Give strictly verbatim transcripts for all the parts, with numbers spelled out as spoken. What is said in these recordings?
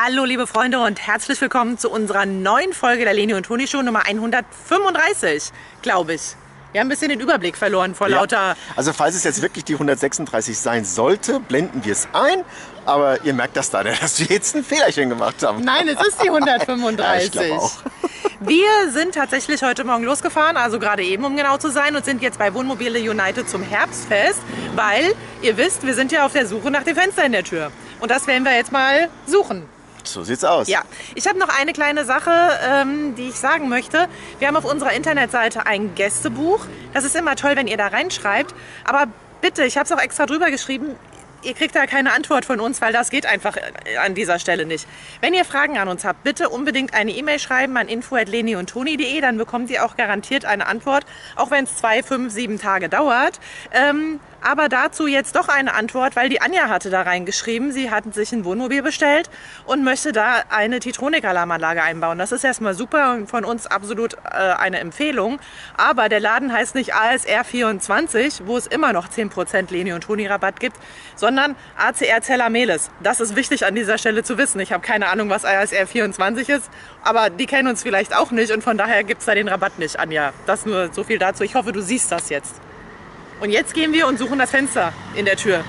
Hallo liebe Freunde und herzlich willkommen zu unserer neuen Folge der Leni und Toni Show Nummer hundertfünfunddreißig, glaube ich. Wir haben ein bisschen den Überblick verloren vor Ja. lauter... Also falls es jetzt wirklich die hundertsechsunddreißig sein sollte, blenden wir es ein. Aber ihr merkt das da, dass wir jetzt ein Fehlerchen gemacht haben. Nein, es ist die hundertfünfunddreißig. Ja, ich glaube auch. Wir sind tatsächlich heute Morgen losgefahren, also gerade eben, um genau zu sein, und sind jetzt bei Wohnmobile United zum Herbstfest, weil, ihr wisst, wir sind ja auf der Suche nach dem Fenster in der Tür. Und das werden wir jetzt mal suchen. So sieht's aus. Ja, ich habe noch eine kleine Sache, ähm, die ich sagen möchte. Wir haben auf unserer Internetseite ein Gästebuch. Das ist immer toll, wenn ihr da reinschreibt. Aber bitte, ich habe es auch extra drüber geschrieben, ihr kriegt da keine Antwort von uns, weil das geht einfach an dieser Stelle nicht. Wenn ihr Fragen an uns habt, bitte unbedingt eine E-Mail schreiben an info at leni und toni punkt de, dann bekommt ihr auch garantiert eine Antwort, auch wenn es zwei, fünf, sieben Tage dauert. Ähm, aber dazu jetzt doch eine Antwort, weil die Anja hatte da reingeschrieben, sie hat sich ein Wohnmobil bestellt und möchte da eine Titronik-Alarmanlage einbauen. Das ist erstmal super und von uns absolut äh, eine Empfehlung. Aber der Laden heißt nicht A S R vierundzwanzig, wo es immer noch zehn Prozent Leni und Toni Rabatt gibt, sondern A C R Zellamelis. Das ist wichtig an dieser Stelle zu wissen. Ich habe keine Ahnung, was A S R vierundzwanzig ist, aber die kennen uns vielleicht auch nicht und von daher gibt es da den Rabatt nicht, Anja. Das nur so viel dazu. Ich hoffe, du siehst das jetzt. Und jetzt gehen wir und suchen das Fenster in der Tür.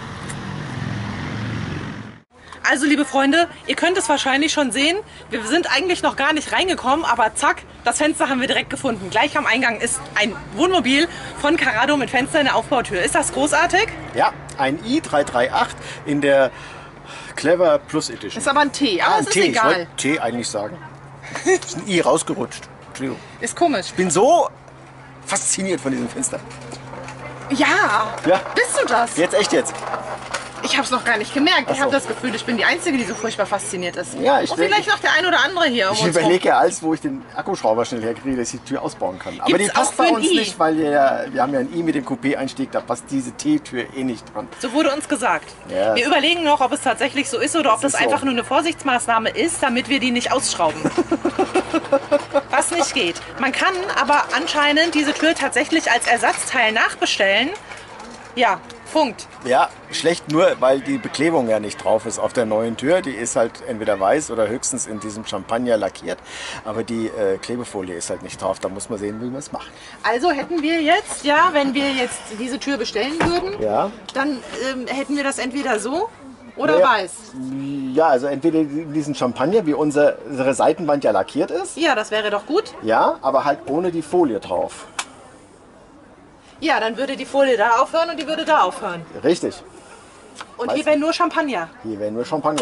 Also liebe Freunde, ihr könnt es wahrscheinlich schon sehen, wir sind eigentlich noch gar nicht reingekommen, aber zack, das Fenster haben wir direkt gefunden. Gleich am Eingang ist ein Wohnmobil von Carrado mit Fenster in der Aufbautür. Ist das großartig? Ja, ein i drei drei acht in der Clever Plus Edition. Ist aber ein T, aber ah, es ein ist T. Ich egal. wollte T eigentlich sagen. Ist ein I rausgerutscht. Entschuldigung. Ist komisch. Ich bin so fasziniert von diesem Fenster. Ja, Ja. bist du das? Jetzt echt jetzt. Ich habe es noch gar nicht gemerkt. Ach Ich habe so. das Gefühl, ich bin die Einzige, die so furchtbar fasziniert ist. Ja, ich Und denk- vielleicht noch der ein oder andere hier um Ich uns rum. überlege ja alles, wo ich den Akkuschrauber schnell herkriege, dass ich die Tür ausbauen kann. Aber Gibt's die passt auch bei für ein uns I? nicht, weil wir, ja, wir haben ja ein I mit dem Coupé-Einstieg, da passt diese T-Tür eh nicht dran. So wurde uns gesagt. Ja. Wir überlegen noch, ob es tatsächlich so ist oder ob das, ist so. einfach nur eine Vorsichtsmaßnahme ist, damit wir die nicht ausschrauben. Was nicht geht. Man kann aber anscheinend diese Tür tatsächlich als Ersatzteil nachbestellen. Ja, funkt. Ja, schlecht nur, weil die Beklebung ja nicht drauf ist auf der neuen Tür. Die ist halt entweder weiß oder höchstens in diesem Champagner lackiert. Aber die äh, Klebefolie ist halt nicht drauf. Da muss man sehen, wie man es macht. Also hätten wir jetzt, ja, wenn wir jetzt diese Tür bestellen würden, Ja. dann ähm, hätten wir das entweder so oder Ja. weiß. Ja, also entweder diesen Champagner, wie unser, unsere Seitenwand ja lackiert ist. Ja, das wäre doch gut. Ja, aber halt ohne die Folie drauf. Ja, dann würde die Folie da aufhören und die würde da aufhören. Richtig. Und Weiß hier wäre nur Champagner. Hier wäre nur Champagner.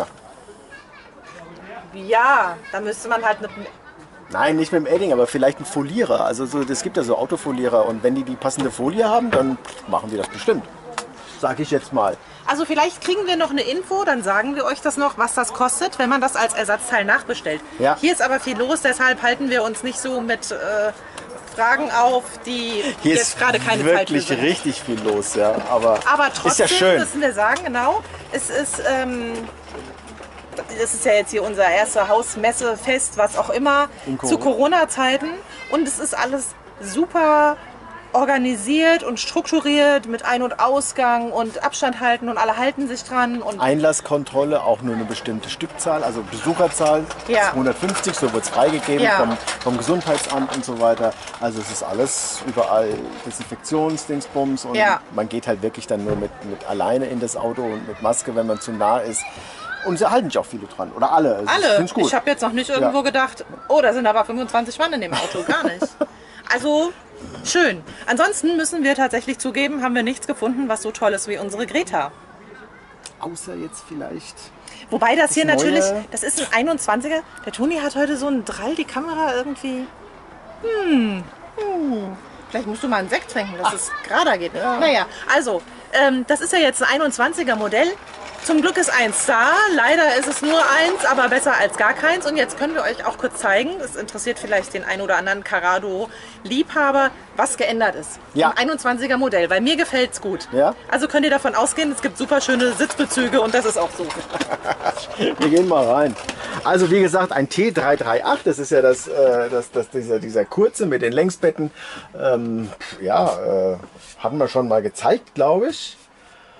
Ja, da müsste man halt mit... Nein, nicht mit dem Edding, aber vielleicht ein Folierer. Also so, es gibt ja so Autofolierer und wenn die die passende Folie haben, dann machen die das bestimmt. Sag ich jetzt mal. Also vielleicht kriegen wir noch eine Info, dann sagen wir euch das noch, was das kostet, wenn man das als Ersatzteil nachbestellt. Ja. Hier ist aber viel los, deshalb halten wir uns nicht so mit äh, Fragen auf, die Hier jetzt ist gerade keine Zeit für wirklich sind. richtig viel los, ja. Aber, Aber trotzdem ist ja schön. müssen wir sagen, genau, es ist, ähm, das ist ja jetzt hier unser erster Hausmessefest, was auch immer, In zu Corona-Zeiten. Und es ist alles super organisiert und strukturiert mit Ein- und Ausgang und Abstand halten und alle halten sich dran. Und Einlasskontrolle, auch nur eine bestimmte Stückzahl, also Besucherzahl, Ja. hundertfünfzig, so wird es freigegeben Ja. vom, vom Gesundheitsamt und so weiter. Also es ist alles überall Desinfektionsdingsbums und Ja. man geht halt wirklich dann nur mit, mit alleine in das Auto und mit Maske, wenn man zu nah ist. Und sie halten sich auch viele dran, oder alle. Also ich alle. find's gut. Ich habe jetzt noch nicht irgendwo Ja. gedacht, oh, da sind aber fünfundzwanzig Mann in dem Auto. Gar nicht. Also schön. Ansonsten müssen wir tatsächlich zugeben, haben wir nichts gefunden, was so toll ist wie unsere Greta. Außer jetzt vielleicht... Wobei das, Das hier neue- natürlich, das ist ein einundzwanziger. Der Toni hat heute so einen Drall, die Kamera irgendwie. Hm. hm. Vielleicht musst du mal einen Sekt trinken, dass es gerader geht. Naja, also, ähm, das ist ja jetzt ein einundzwanziger Modell. Zum Glück ist eins da, leider ist es nur eins, aber besser als gar keins. Und jetzt können wir euch auch kurz zeigen, es interessiert vielleicht den ein oder anderen Carrado-Liebhaber, was geändert ist. Ja. Im einundzwanziger Modell, weil mir gefällt es gut. Ja. Also könnt ihr davon ausgehen, es gibt super schöne Sitzbezüge und das ist auch so. Wir gehen mal rein. Also wie gesagt, ein T drei drei acht, das ist ja das, äh, das, das, dieser, dieser kurze mit den Längsbetten. Ähm, ja, äh, hatten wir schon mal gezeigt, glaube ich.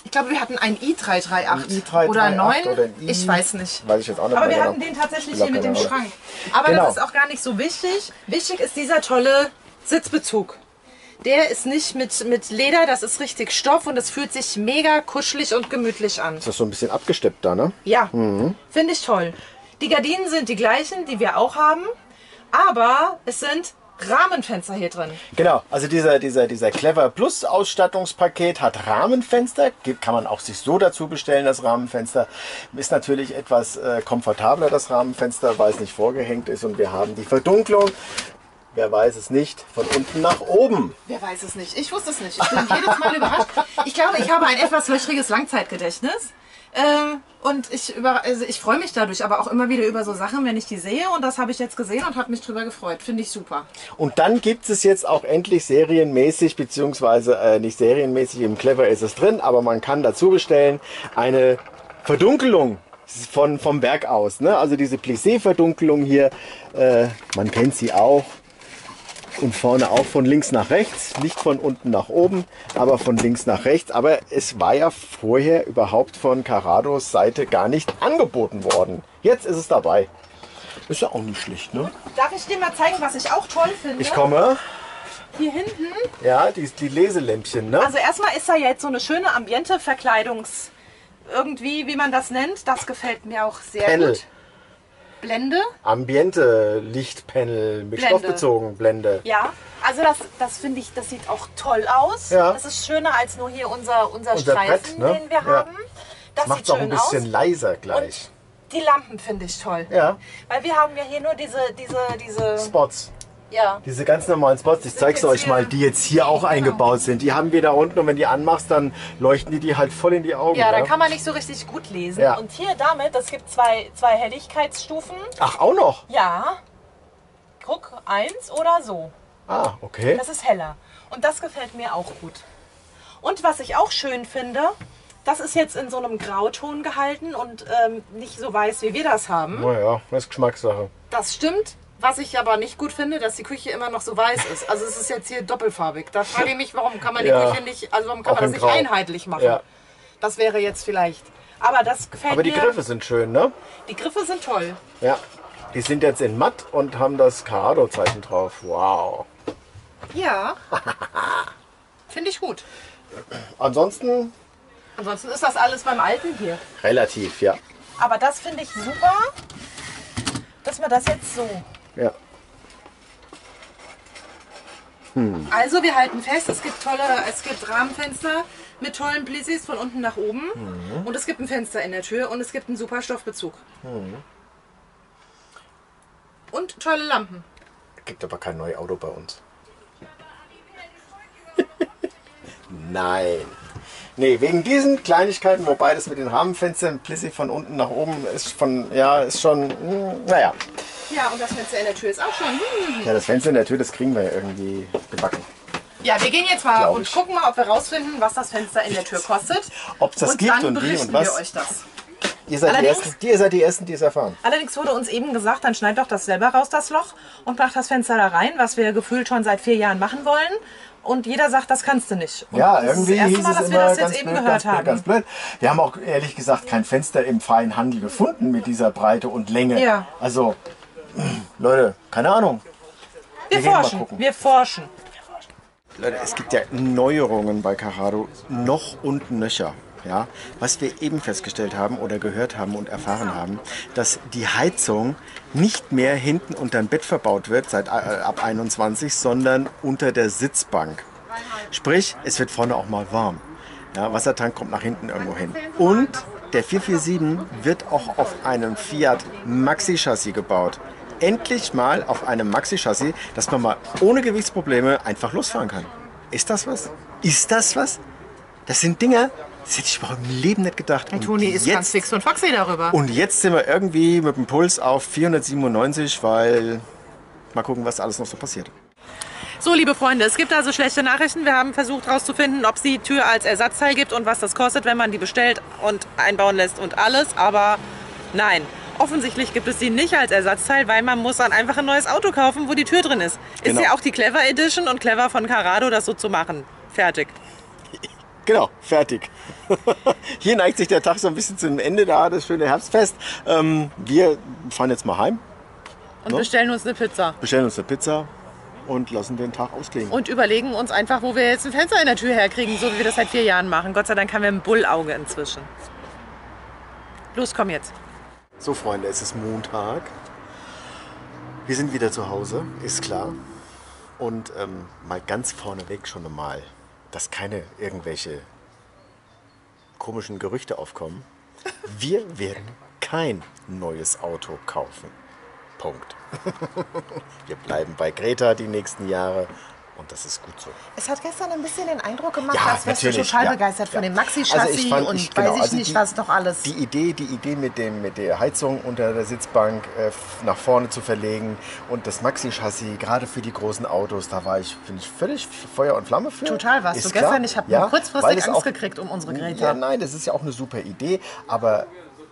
Ich glaube, wir hatten einen i drei drei acht I drei drei acht oder neun. oder ein I, ich weiß nicht. Weiß ich jetzt auch nicht Aber mehr wir genau. hatten den tatsächlich Spielt hier auch mit dem keine Rolle. Schrank. Aber Genau. das ist auch gar nicht so wichtig. Wichtig ist dieser tolle Sitzbezug. Der ist nicht mit, mit Leder, das ist richtig Stoff und es fühlt sich mega kuschelig und gemütlich an. Ist das so ein bisschen abgesteppt da, ne? Ja, finde ich toll. Die Gardinen sind die gleichen, die wir auch haben, aber es sind Rahmenfenster hier drin. Genau, also dieser, dieser, dieser Clever Plus Ausstattungspaket hat Rahmenfenster, Gibt- kann man auch sich so dazu bestellen, das Rahmenfenster. Ist natürlich etwas äh, komfortabler, das Rahmenfenster, weil es nicht vorgehängt ist und wir haben die Verdunklung. Wer weiß es nicht, von unten nach oben. Wer weiß es nicht. Ich wusste es nicht. Ich bin jedes Mal überrascht. Ich glaube, ich habe ein etwas löchriges Langzeitgedächtnis. Äh, und ich, über, also ich freue mich dadurch aber auch immer wieder über so Sachen, wenn ich die sehe. Und das habe ich jetzt gesehen und habe mich drüber gefreut. Finde ich super. Und dann gibt es jetzt auch endlich serienmäßig, beziehungsweise äh, nicht serienmäßig, im Clever ist es drin, aber man kann dazu bestellen, eine Verdunkelung von, vom Berg aus. Ne? Also diese Plissé-Verdunkelung hier, äh, man kennt sie auch. Und vorne auch von links nach rechts, nicht von unten nach oben, aber von links nach rechts. Aber es war ja vorher überhaupt von Carados Seite gar nicht angeboten worden. Jetzt ist es dabei. Ist ja auch nicht schlecht, ne? Darf ich dir mal zeigen, was ich auch toll finde? Ich komme. Hier hinten. Ja, die, die Leselämpchen, ne? Also erstmal ist da jetzt so eine schöne Ambiente-Verkleidungs... Irgendwie, wie man das nennt. Das gefällt mir auch sehr Panel. gut. Blende. Ambiente, Lichtpanel, mit Blende. stoffbezogen, Blende. Ja, also das, das finde ich, das sieht auch toll aus. Ja. Das ist schöner als nur hier unser, unser, Unser Streifen, Brett, ne? den wir Ja. haben. Das Macht sieht es auch schön ein bisschen aus. leiser gleich. Und die Lampen finde ich toll. Ja, Weil wir haben ja hier nur diese, diese, diese, Spots. ja. Diese ganz normalen Spots, ich zeig's jetzt euch hier- mal, die jetzt hier auch genau. eingebaut sind. Die haben wir da unten und wenn die anmachst, dann leuchten die dir halt voll in die Augen. Ja, da ne? kann man nicht so richtig gut lesen. Ja. Und hier damit, das gibt zwei, zwei Helligkeitsstufen. Ach, auch noch? Ja. Guck, eins oder so. Ah, okay. Das ist heller. Und das gefällt mir auch gut. Und was ich auch schön finde, das ist jetzt in so einem Grauton gehalten und ähm, nicht so weiß, wie wir das haben. Naja, das ist Geschmackssache. Das stimmt. Was ich aber nicht gut finde, dass die Küche immer noch so weiß ist. Also es ist jetzt hier doppelfarbig. Da frage ich mich, warum kann man die Ja. Küche nicht, also warum kann Auch man das in nicht Grau. einheitlich machen? Ja. Das wäre jetzt vielleicht. Aber das gefällt Aber die mir. Griffe sind schön, ne? Die Griffe sind toll. Ja. Die sind jetzt in matt und haben das Carado-Zeichen drauf. Wow. Ja. Finde ich gut. Ansonsten Ansonsten ist das alles beim Alten hier. relativ, ja. Aber das finde ich super, dass wir das jetzt so. Ja. Also wir halten fest, es gibt tolle, es gibt Rahmenfenster mit tollen Plissés von unten nach oben. Mhm. Und es gibt ein Fenster in der Tür und es gibt einen super Stoffbezug. Mhm. Und tolle Lampen. Gibt aber kein neues Auto bei uns. Nein. Nee, wegen diesen Kleinigkeiten, wobei das mit den Rahmenfenstern Plissé von unten nach oben ist von, ja, ist schon, hm, naja. Ja, und das Fenster in der Tür ist auch schon. Hm. Ja, das Fenster in der Tür, das kriegen wir ja irgendwie gebacken. Ja, wir gehen jetzt mal Glaub und ich. gucken mal, ob wir rausfinden, was das Fenster in der Tür kostet. Ob es das und gibt dann und wie berichten und was. wir euch das. Ihr seid, die Allerdings- Ersten, die, ihr seid die Ersten, die es erfahren. Allerdings wurde uns eben gesagt, dann schneid doch das selber raus, das Loch, und mach das Fenster da rein, was wir gefühlt schon seit vier Jahren machen wollen. Und jeder sagt, das kannst du nicht. Und Ja, das ist irgendwie das erste hieß Mal, es dass wir immer das jetzt ganz eben blöd, gehört ganz blöd, haben. ganz blöd. Wir haben auch ehrlich gesagt kein Fenster im freien Handel gefunden mit dieser Breite und Länge. Ja. Also, Leute, keine Ahnung. Wir wir gehen mal forschen, gucken. wir forschen. Leute, es gibt ja Neuerungen bei Carado noch und nöcher. Ja, was wir eben festgestellt haben oder gehört haben und erfahren haben, dass die Heizung nicht mehr hinten unter dem Bett verbaut wird seit äh, ab einundzwanzig, sondern unter der Sitzbank. Sprich, es wird vorne auch mal warm. Ja, Wassertank kommt nach hinten irgendwo hin. Und der vier vier sieben wird auch auf einem Fiat Maxi-Chassis gebaut. Endlich mal auf einem Maxi-Chassis, dass man mal ohne Gewichtsprobleme einfach losfahren kann. Ist das was? Ist das was? Das sind Dinger, das hätte ich überhaupt im Leben nicht gedacht. Und Toni ist jetzt, ganz fix und foxy darüber. Und jetzt sind wir irgendwie mit dem Puls auf vierhundertsiebenundneunzig, weil mal gucken, was alles noch so passiert. So, liebe Freunde, es gibt also schlechte Nachrichten. Wir haben versucht herauszufinden, ob es die Tür als Ersatzteil gibt und was das kostet, wenn man die bestellt und einbauen lässt und alles. Aber nein, offensichtlich gibt es die nicht als Ersatzteil, weil man muss dann einfach ein neues Auto kaufen, wo die Tür drin ist. Genau. Ist ja auch die Clever Edition und Clever von Carado, das so zu machen. Fertig. Genau, fertig. Hier neigt sich der Tag so ein bisschen zum Ende da, das schöne Herbstfest. Ähm, wir fahren jetzt mal heim. Und ne? bestellen uns eine Pizza. Bestellen uns eine Pizza und lassen den Tag ausklingen. Und überlegen uns einfach, wo wir jetzt ein Fenster in der Tür herkriegen, so wie wir das seit vier Jahren machen. Gott sei Dank haben wir ein Bullauge inzwischen. Los, komm jetzt. So, Freunde, es ist Montag. Wir sind wieder zu Hause, ist klar. Und ähm, mal ganz vorneweg schon einmal, dass keine irgendwelche komischen Gerüchte aufkommen. Wir werden kein neues Auto kaufen. Punkt. Wir bleiben bei Greta die nächsten Jahre und das ist gut so. Es hat gestern ein bisschen den Eindruck gemacht, Ja, als wärst du natürlich, total ja, begeistert von ja. dem Maxi-Chassis Also ich fand- und ich- genau, weiß ich also nicht die- was doch alles. Die Idee, die Idee mit, dem, mit der Heizung unter der Sitzbank äh, nach vorne zu verlegen und das Maxi-Chassis, gerade für die großen Autos, da war ich, finde ich, völlig Feuer und Flamme für. Total warst Ist du klar. gestern. Ich habe Ja, nur weil kurzfristig es Angst auch- gekriegt um unsere Greta. Ja, nein, das ist ja auch eine super Idee, aber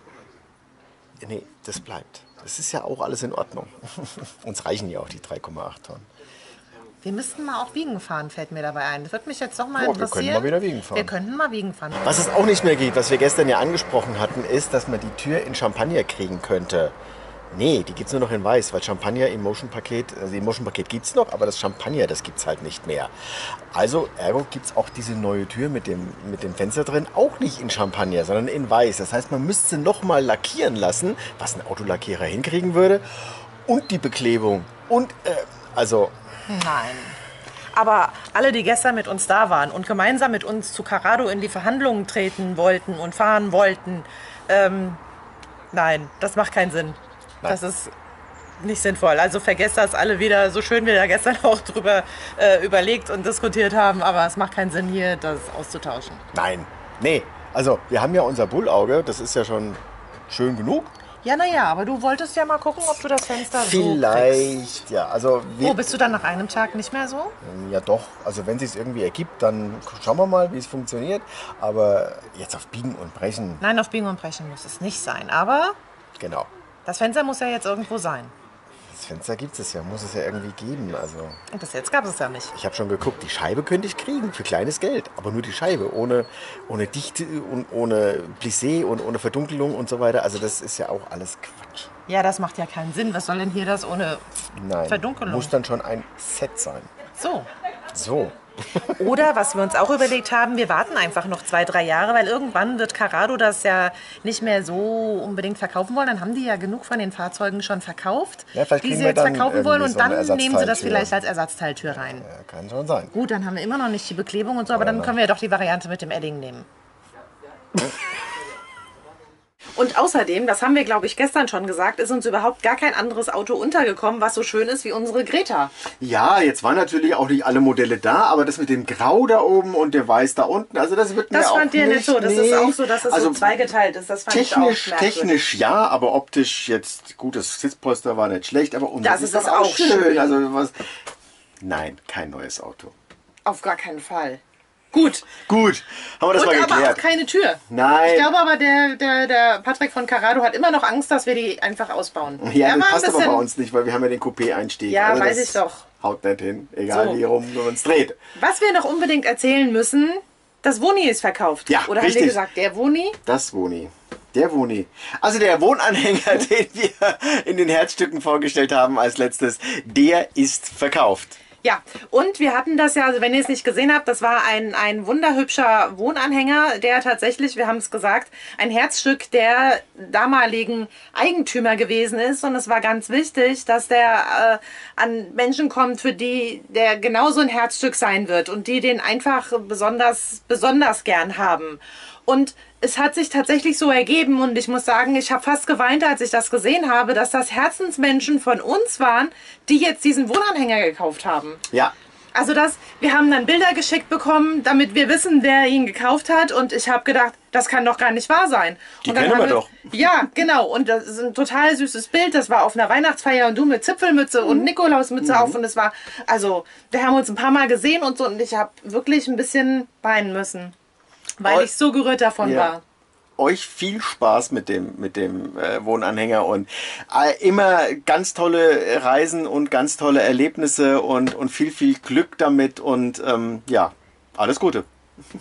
nee, das bleibt. Das ist ja auch alles in Ordnung. Uns reichen ja auch die drei Komma acht Tonnen. Wir müssten mal auch Wiegen fahren, fällt mir dabei ein. Das würde mich jetzt doch mal Ja, wir können interessieren. mal wieder Wiegen fahren. Wir könnten mal Wiegen fahren. Was es auch nicht mehr geht, was wir gestern ja angesprochen hatten, ist, dass man die Tür in Champagner kriegen könnte. Nee, die gibt es nur noch in weiß, weil Champagner im Motion-Paket, also im Motion-Paket gibt es noch, aber das Champagner, das gibt es halt nicht mehr. Also, ergo gibt es auch diese neue Tür mit dem, mit dem Fenster drin, auch nicht in Champagner, sondern in weiß. Das heißt, man müsste nochmal lackieren lassen, was ein Autolackierer hinkriegen würde. Und die Beklebung. Und, äh, also, Nein. Aber alle, die gestern mit uns da waren und gemeinsam mit uns zu Carrado in die Verhandlungen treten wollten und fahren wollten, ähm, nein, das macht keinen Sinn. Nein. Das ist nicht sinnvoll. Also vergesst das alle wieder, so schön wir da gestern auch drüber äh, überlegt und diskutiert haben, aber es macht keinen Sinn hier, das auszutauschen. nein, nee. Also, wir haben ja unser Bullauge, das ist ja schon schön genug. Ja, naja, aber du wolltest ja mal gucken, ob du das Fenster so kriegst. Vielleicht, ja, also wir, Oh, bist du dann nach einem Tag nicht mehr so? ja doch, also wenn es sich irgendwie ergibt, dann schauen wir mal, wie es funktioniert. Aber jetzt auf Biegen und Brechen, Nein, auf Biegen und Brechen muss es nicht sein. Aber genau. das Fenster muss ja jetzt irgendwo sein. Das Fenster gibt es ja, muss es ja irgendwie geben. Also Und bis jetzt gab es ja nicht. ich habe schon geguckt, die Scheibe könnte ich kriegen für kleines Geld, aber nur die Scheibe, ohne, ohne Dichte und ohne Plissé und ohne Verdunkelung und so weiter. Also das ist ja auch alles Quatsch. Ja, das macht ja keinen Sinn. Was soll denn hier das ohne Nein, Verdunkelung? muss dann schon ein Set sein. So. So. Oder was wir uns auch überlegt haben, wir warten einfach noch zwei, drei Jahre, weil irgendwann wird Carrado das ja nicht mehr so unbedingt verkaufen wollen. Dann haben die ja genug von den Fahrzeugen schon verkauft, Ja, vielleicht die kriegen sie wir jetzt dann verkaufen wollen. irgendwie Und so eine dann nehmen sie das Ersatzteiltür. vielleicht als Ersatzteiltür rein. Ja, kann schon sein. Gut, dann haben wir immer noch nicht die Beklebung und so, aber dann können wir ja doch die Variante mit dem Edding nehmen. Und außerdem, das haben wir glaube ich gestern schon gesagt, ist uns überhaupt gar kein anderes Auto untergekommen, was so schön ist wie unsere Greta. Ja, jetzt waren natürlich auch nicht alle Modelle da, aber das mit dem Grau da oben und der Weiß da unten, also das wird mir Das auch fand ihr nicht so, das nee. ist auch so, dass es also so zweigeteilt ist. Das fand technisch, ich auch merkwürdig. technisch ja, aber optisch jetzt, gut, das Sitzpolster war nicht schlecht, aber unten Das ist ist doch auch schön. Also was? Nein, kein neues Auto. Auf gar keinen Fall. Gut. Gut, haben wir das Und mal aber auch geklärt. keine Tür. Nein. Ich glaube aber, der, der, der Patrick von Carrado hat immer noch Angst, dass wir die einfach ausbauen. Ja, Der das war ein passt aber bisschen- bei uns nicht, weil wir haben ja den Coupé-Einstieg. Ja, Also weiß das ich doch. Haut nicht hin, egal So. wie rum man es dreht. Was wir noch unbedingt erzählen müssen, das Woni ist verkauft. Ja, Oder haben richtig. wir gesagt, der Woni? Das Woni. Der Woni. Also der Wohnanhänger, den wir in den Herzstücken vorgestellt haben als letztes, der ist verkauft. Ja, und wir hatten das ja, also wenn ihr es nicht gesehen habt, das war ein, ein wunderhübscher Wohnanhänger, der tatsächlich, wir haben es gesagt, ein Herzstück der damaligen Eigentümer gewesen ist. Und es war ganz wichtig, dass der äh, an Menschen kommt, für die der genauso ein Herzstück sein wird und die den einfach besonders, besonders gern haben. Und es hat sich tatsächlich so ergeben und ich muss sagen, ich habe fast geweint, als ich das gesehen habe, dass das Herzensmenschen von uns waren, die jetzt diesen Wohnanhänger gekauft haben. Ja. Also das, wir haben dann Bilder geschickt bekommen, damit wir wissen, wer ihn gekauft hat und ich habe gedacht, das kann doch gar nicht wahr sein. Die und dann kennen haben wir doch. Ja, genau. Und das ist ein total süßes Bild. Das war auf einer Weihnachtsfeier und du mit Zipfelmütze und Nikolausmütze auf und es war, also wir haben uns ein paar Mal gesehen und so und ich habe wirklich ein bisschen weinen müssen. Weil Oh. ich so gerührt davon Ja. war. Euch viel Spaß mit dem, mit dem äh, Wohnanhänger und äh, immer ganz tolle Reisen und ganz tolle Erlebnisse und, und viel, viel Glück damit und ähm, ja, alles Gute.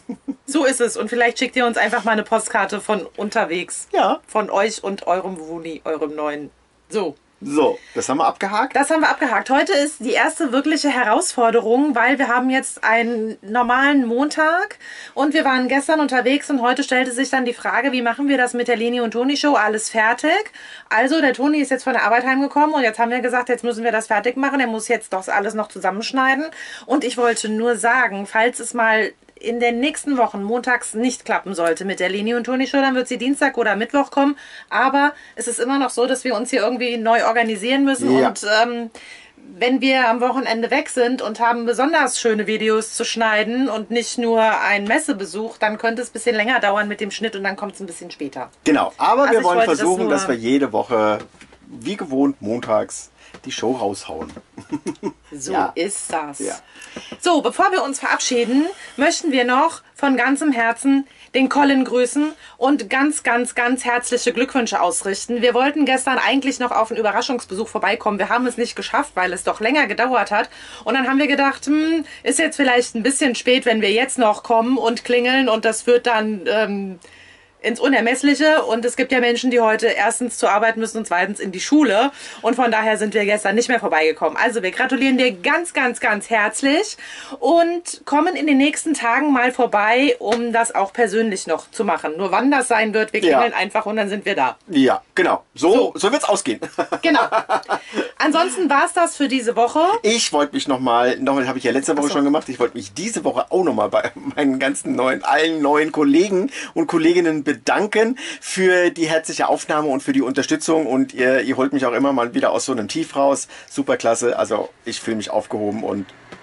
So ist es. Und vielleicht schickt ihr uns einfach mal eine Postkarte von unterwegs. Ja. Von euch und eurem Wuni, eurem neuen. So. So, das haben wir abgehakt. Das haben wir abgehakt. Heute ist die erste wirkliche Herausforderung, weil wir haben jetzt einen normalen Montag und wir waren gestern unterwegs und heute stellte sich dann die Frage, wie machen wir das mit der Leni und Toni Show? Alles fertig. Also der Toni ist jetzt von der Arbeit heimgekommen und jetzt haben wir gesagt, jetzt müssen wir das fertig machen. Er muss jetzt doch alles noch zusammenschneiden. Und ich wollte nur sagen, falls es mal in den nächsten Wochen montags nicht klappen sollte mit der Leni und Toni Show, dann wird sie Dienstag oder Mittwoch kommen. Aber es ist immer noch so, dass wir uns hier irgendwie neu organisieren müssen. Ja. Und ähm, wenn wir am Wochenende weg sind und haben besonders schöne Videos zu schneiden und nicht nur einen Messebesuch, dann könnte es ein bisschen länger dauern mit dem Schnitt und dann kommt es ein bisschen später. Genau, aber also wir wollen versuchen, das dass wir jede Woche, wie gewohnt, montags die Show raushauen. So ja. ist das. Ja. So, bevor wir uns verabschieden, möchten wir noch von ganzem Herzen den Colin grüßen und ganz, ganz, ganz herzliche Glückwünsche ausrichten. Wir wollten gestern eigentlich noch auf einen Überraschungsbesuch vorbeikommen. Wir haben es nicht geschafft, weil es doch länger gedauert hat. Und dann haben wir gedacht, hm, ist jetzt vielleicht ein bisschen spät, wenn wir jetzt noch kommen und klingeln und das führt dann Ähm, ins Unermessliche und es gibt ja Menschen, die heute erstens zur Arbeit müssen und zweitens in die Schule und von daher sind wir gestern nicht mehr vorbeigekommen. Also wir gratulieren dir ganz, ganz, ganz herzlich und kommen in den nächsten Tagen mal vorbei, um das auch persönlich noch zu machen. Nur wann das sein wird, wir klingeln ja. einfach und dann sind wir da. Ja, genau. So, so. so wird es ausgehen. Genau. Ansonsten war es das für diese Woche. Ich wollte mich nochmal, noch mal, habe ich ja letzte Woche so. schon gemacht, ich wollte mich diese Woche auch nochmal bei meinen ganzen neuen, allen neuen Kollegen und Kolleginnen bedanken für die herzliche Aufnahme und für die Unterstützung und ihr, ihr holt mich auch immer mal wieder aus so einem Tief raus. Super klasse, also ich fühle mich aufgehoben und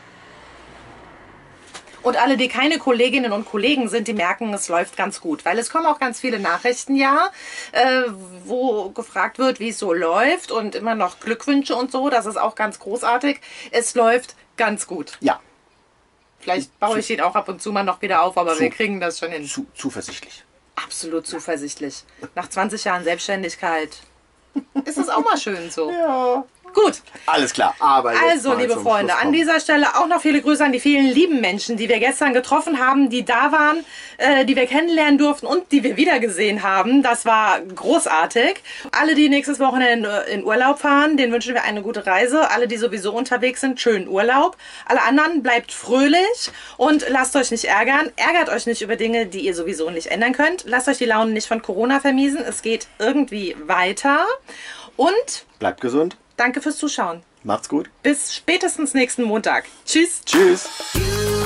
Und alle, die keine Kolleginnen und Kollegen sind, die merken, es läuft ganz gut. Weil es kommen auch ganz viele Nachrichten, ja, äh, wo gefragt wird, wie es so läuft und immer noch Glückwünsche und so. Das ist auch ganz großartig. Es läuft ganz gut. Ja. Vielleicht baue ich ihn auch ab und zu mal noch wieder auf, aber zu, wir kriegen das schon hin. Zu, zuversichtlich. Absolut zuversichtlich. Nach zwanzig Jahren Selbstständigkeit ist es auch mal schön so. Ja. Gut. Alles klar. Aber jetzt also, liebe Freunde, an dieser Stelle auch noch viele Grüße an die vielen lieben Menschen, die wir gestern getroffen haben, die da waren, äh, die wir kennenlernen durften und die wir wiedergesehen haben. Das war großartig. Alle, die nächstes Wochenende in Urlaub fahren, denen wünschen wir eine gute Reise. Alle, die sowieso unterwegs sind, schönen Urlaub. Alle anderen, bleibt fröhlich und lasst euch nicht ärgern. Ärgert euch nicht über Dinge, die ihr sowieso nicht ändern könnt. Lasst euch die Laune nicht von Corona vermiesen. Es geht irgendwie weiter. Und bleibt gesund. Danke fürs Zuschauen. Macht's gut. Bis spätestens nächsten Montag. Tschüss. Tschüss.